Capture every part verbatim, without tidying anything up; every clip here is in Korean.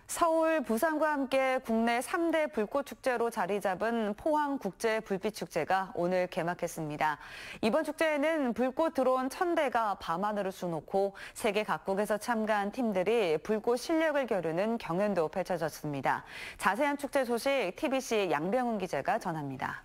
서울, 부산과 함께 국내 삼 대 불꽃축제로 자리 잡은 포항국제불빛축제가 오늘 개막했습니다. 이번 축제에는 불꽃 드론 천 대가 밤하늘을 수놓고 세계 각국에서 참가한 팀들이 불꽃 실력을 겨루는 경연도 펼쳐졌습니다. 자세한 축제 소식 티비씨 양병훈 기자가 전합니다.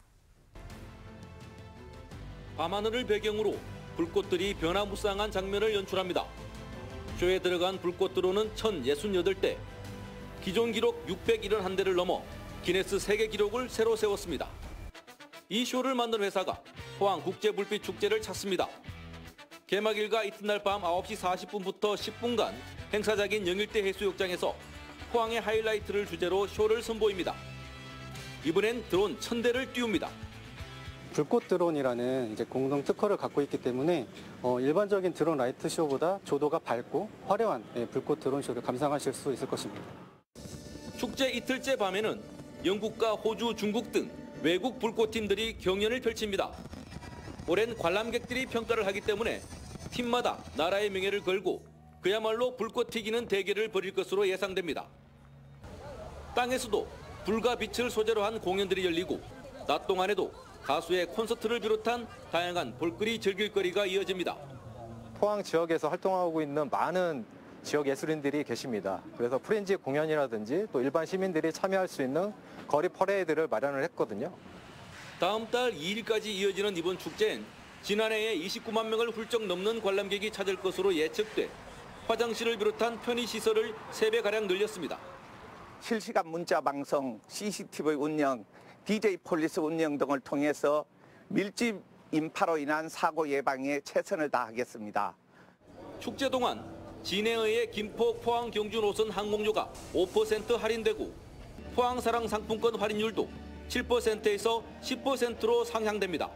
밤하늘을 배경으로 불꽃들이 변화무쌍한 장면을 연출합니다. 쇼에 들어간 불꽃 드론은 천육십팔 대, 기존 기록 육백칠십일 대를 넘어 기네스 세계 기록을 새로 세웠습니다. 이 쇼를 만든 회사가 포항국제불빛축제를 찾습니다. 개막일과 이튿날 밤 아홉 시 사십 분부터 십 분간 행사장인 영일대 해수욕장에서 포항의 하이라이트를 주제로 쇼를 선보입니다. 이번엔 드론 천 대를 띄웁니다. 불꽃 드론이라는 이제 공동 특허를 갖고 있기 때문에 어, 일반적인 드론 라이트 쇼보다 조도가 밝고 화려한 예, 불꽃 드론 쇼를 감상하실 수 있을 것입니다. 축제 이틀째 밤에는 영국과 호주, 중국 등 외국 불꽃팀들이 경연을 펼칩니다. 올해는 관람객들이 평가를 하기 때문에 팀마다 나라의 명예를 걸고 그야말로 불꽃 튀기는 대결을 벌일 것으로 예상됩니다. 땅에서도 불과 빛을 소재로 한 공연들이 열리고 낮 동안에도 가수의 콘서트를 비롯한 다양한 볼거리 즐길거리가 이어집니다. 포항 지역에서 활동하고 있는 많은 지역 예술인들이 계십니다. 그래서 프렌즈 공연이라든지 또 일반 시민들이 참여할 수 있는 거리 퍼레이드를 마련을 했거든요. 다음 달 이 일까지 이어지는 이번 축제엔 지난해에 이십구만 명을 훌쩍 넘는 관람객이 찾을 것으로 예측돼 화장실을 비롯한 편의시설을 세 배가량 늘렸습니다. 실시간 문자 방송, 씨씨티비 운영, 디제이 폴리스 운영 등을 통해서 밀집 인파로 인한 사고 예방에 최선을 다하겠습니다. 축제 동안 진해의 김포, 포항, 경주 노선 항공료가 오 퍼센트 할인되고 포항사랑 상품권 할인율도 칠 퍼센트에서 십 퍼센트로 상향됩니다.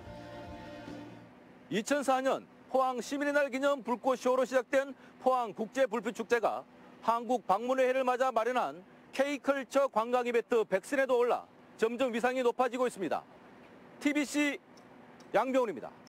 이천사 년 포항 시민의 날 기념 불꽃쇼로 시작된 포항국제불빛축제가 한국 방문의 해를 맞아 마련한 K컬처 관광 이벤트 백신에도 올라 점점 위상이 높아지고 있습니다. 티비씨 양병훈입니다.